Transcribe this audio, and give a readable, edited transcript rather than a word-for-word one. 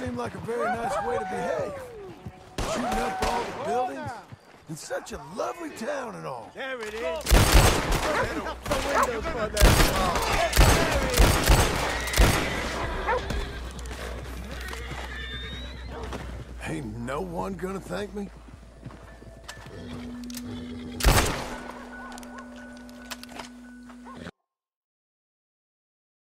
seem like a very nice way to behave. Shooting up all the buildings. In such a lovely town and all. There it is. Open up the windows for them. Ain't no one gonna thank me?